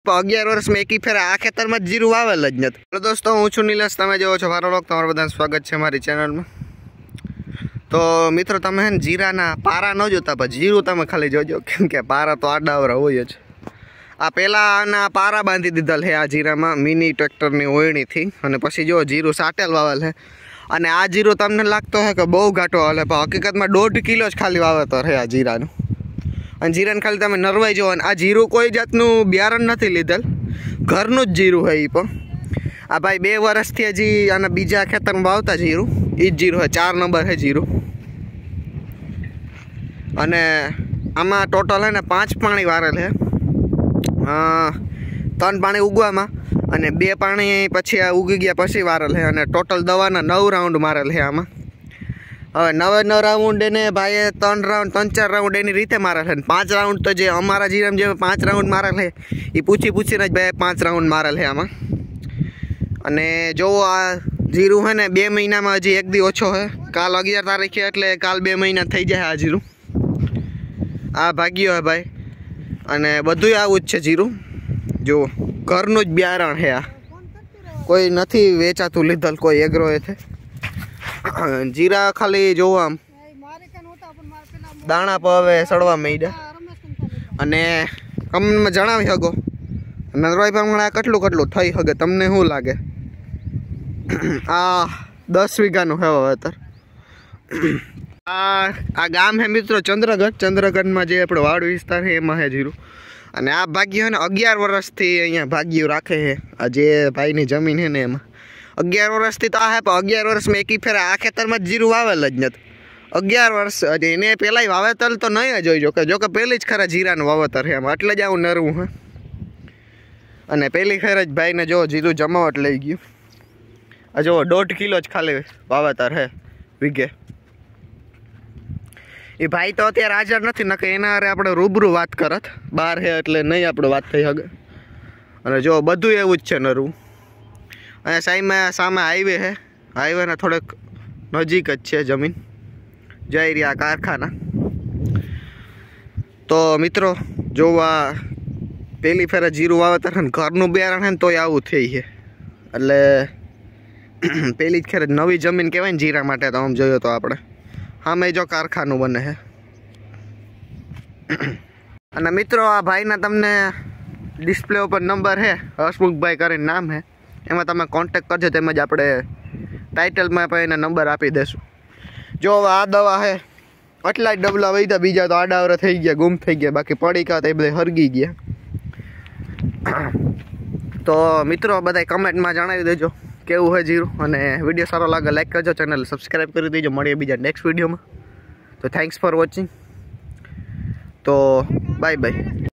11 वर्ष में एक ही फेर आ खेतर में जीरु वावेल ज नथी। हेलो दोस्तों, हूँ छुं नीलेश, तमे जोवो छो मारो व्लॉग। तमारुं बधानुं स्वागत छे मारी चेनल में। तो मित्रों, तमे जीराना पारा न जोता पण जीरु तमे खाली जोजो, केम के पारा तो आडावरा होय ज। आ पेलाना पारा बांधी दीधल है आ जीरामां मिनी ट्रेक्टरनी ओयणीथी, अने पछी जो जीरु साटेल वावेल है। अने आ जीरु तमने लागतो है कि बहु घाटो हाले, पण हकीकतमां 1.5 किलो ज खाली वावेतर है आ जीरानुं। અને જીરાને ખાલી તમે નરવાઈ જુઓ। અને આ જીરું કોઈ જાતનું બિયારણ નથી લીધેલ, ઘરનું જ જીરું છે। એ પણ આ ભાઈ 2 વર્ષથી હજી આના બીજા ખેતરમાં વાવતા જીરું, એ જ જીરું છે। 4 નંબર છે જીરું। અને આમાં ટોટલ है ने 5 પાણી વારેલ છે। 3 પાણી ઉગવામાં અને 2 પાણી પછી આ ઉગી ગયા પછી વારેલ છે। અને ટોટલ દવાના 9 રાઉન્ડ મારેલ છે આમાં। હવે 9 રાઉન્ડ એને ભાઈએ 3-4 રાઉન્ડ એની રીતે મારેલ છે। 5 રાઉન્ડ તો જે અમારા જીરામાં જે 5 રાઉન્ડ મારેલ છે એ પૂછીને જ ભાઈ 5 રાઉન્ડ મારેલ છે આમાં। અને જો આ જીરું है ने 2 મહિનામાં હજી 1 દી ઓછો है। કાલ 11 તારીખે એટલે કાલ 2 મહિના થઈ જાય આ જીરું। આ ભાગ્યો है भाई। અને બધું આવું જ છે જીરું। જો ઘરનું જ બિયારણ છે આ, કોઈ નથી વેચાતું લીધેલ કોઈ એગ્રો એથી। जीरा खाली जो आम दाणा पर हवे सड़वा માંડ્યા। અને તમને જણાવી શકો નરવાઈ પ્રમાણે આ કેટલું થઈ શકે તમને શું લાગે? આ 10 વીઘાનું છે વાવેતર। આ ગામ है मित्रों चंद्रगढ़ में जे આપણે વાડ વિસ્તાર છે એમાં છે જીરું। અને આ ભાગ્ય है ने 11 વર્ષથી અહીંયા ભાગ્યું રાખે છે। આ જે ભાઈની જમીન है ને એમાં 11 વર્ષથી તો આ है, પણ 11 વર્ષ में एक ही फेर आ खेतर में जीरु वावेल ज नथी। 11 वर्ष एने पहला वावेतर तो नहीं ज होय। जो कि पहली ज खरा जीरानुं वावेतर है, એટલે જ આવું નરવું है। અને पहली खेर ज भाई ने जो जीरु जमावट लई गयुं। आ जो 1.5 किलो ज खाली वावेतर है वीघे। ए भाई तो अत्यारे हाजर नथी, नके एना हारे आपणे रूबरू वात करत। बार है એટલે नहीं आपणे वात थई सके। અને જો બધું એવું જ છે નરવું। अँ सामे हाईवे है, हाईवे ने थोड़े नजीक ज जमीन जाई रही कारखाना। तो मित्रों जो आ पहली फेरे जीरु वावेतर है घरनु बियारण है तो आवुं थई है। एटले पहली खेर नवी जमीन कहेवाय ने जीरा माटे। तो आम जोयो तो आपणे सामे जो कारखानु बने है। अने मित्रों आ भाईना तमने डिस्प्ले पर नंबर है, हसमुख भाई करीने नाम है, एमां तमे कॉन्टेक्ट करजो। तेमज आपणे टाइटल में पण एना नंबर आपी देशुं। जो आ दवा है आटला ज डबला वहीदा, बीजा तो आडावरा थई गया, गुम थई गया, बाकी पड़ीका तो ए बधा हरगी गया। तो मित्रों बधाय कमेंट में जणावी देजो केवुं है जीरु। अने विडियो सारो लागे लाइक करजो, चेनल सब्सक्राइब करी देजो। मळीए बीजा नेक्स्ट विडियो में। तो थैंक्स फॉर वॉचिंग। तो बाय बाय।